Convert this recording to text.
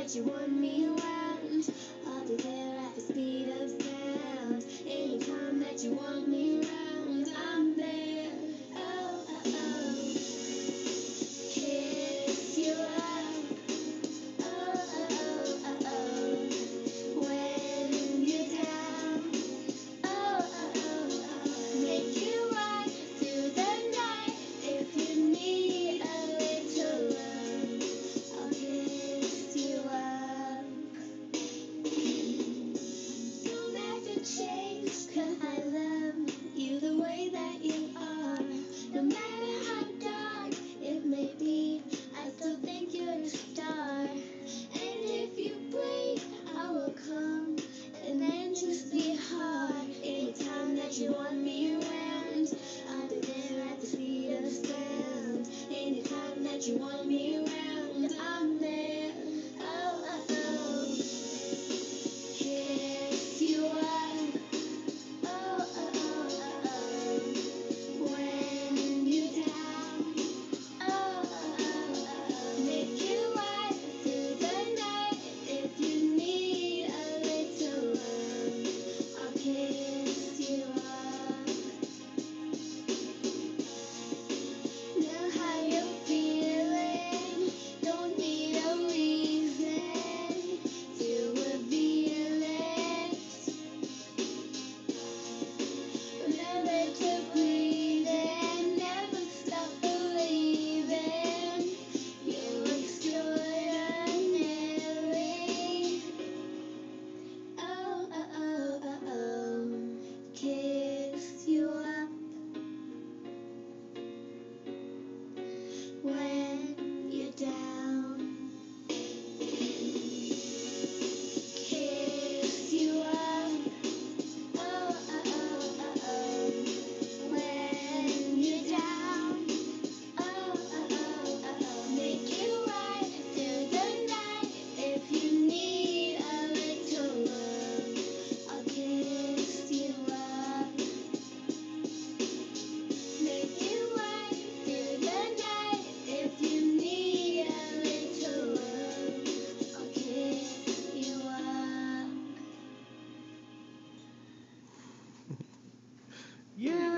that you want me around, I'll be there at the speed of sound. Anytime that you want me around, I'm there. Oh, oh, oh. Kiss you up. Oh, oh, oh, oh. When you're down. Oh, oh, oh, oh. Make you right through the night. If you need a little love, I'll kiss you up. Don't have to change, 'cause I love you the way that you are. No matter how dark it may be, I still think you're a star. And if you break, I will come and then just be hard. Anytime that you want me around, I'll be there at the speed of sound. Anytime that you want me around, I'm there. Oh, oh, oh. Kiss you up. Oh, oh, oh, oh. When you're down. Oh, oh, oh. Make you right through the night. If you need a little love, I'll kiss you up. Know how you're feeling. Don't need a reason to reveal it. Remember to breathe and never stop believing. You're extraordinary. Oh, oh, oh, oh, oh. Kiss you up when you're down. Kiss you up. Oh, oh, oh, oh, oh. When you're down. Oh, oh, oh, oh, oh. Make you right through the night. If you need a little love, I'll kiss you up. Make you right through the night. If you need a little love, I'll kiss you up. Yeah.